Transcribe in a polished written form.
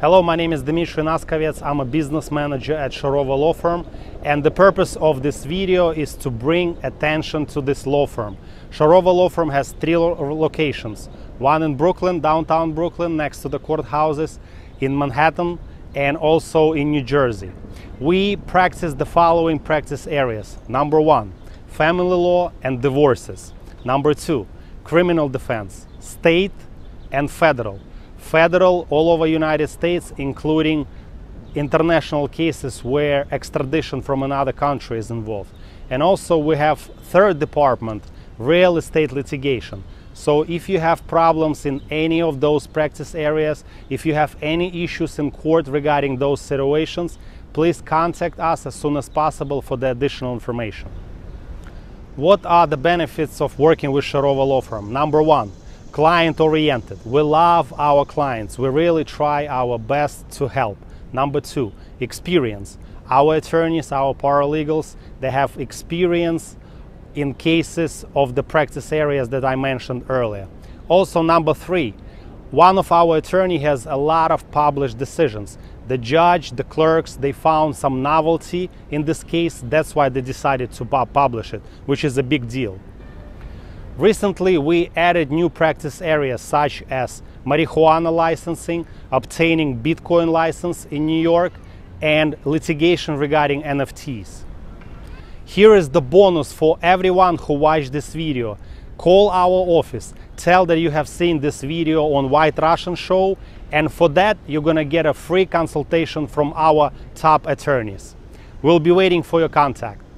Hello, my name is Dmitry Naskovets. I'm a business manager at Sharova Law Firm, and the purpose of this video is to bring attention to this law firm. Sharova Law Firm has three locations, one in Brooklyn, downtown Brooklyn, next to the courthouses, in Manhattan, and also in New Jersey. We practice the following practice areas. Number one, family law and divorces. Number two, criminal defense, state and federal. Federal all over United States, including international cases where extradition from another country is involved. And also we have third department, real estate litigation. So if you have problems in any of those practice areas, if you have any issues in court regarding those situations, please contact us as soon as possible for the additional information. What are the benefits of working with Sharova Law Firm? Number one, client-oriented. We love our clients. We really try our best to help. Number two, experience. Our attorneys, our paralegals, they have experience in cases of the practice areas that I mentioned earlier. Also, number three, one of our attorneys has a lot of published decisions. The judge, the clerks, they found some novelty in this case. That's why they decided to publish it, which is a big deal. Recently, we added new practice areas such as marijuana licensing, obtaining Bitcoin license in New York, and litigation regarding NFTs. Here is the bonus for everyone who watched this video. Call our office, tell that you have seen this video on White Russian Show, and for that you're gonna get a free consultation from our top attorneys. We'll be waiting for your contact.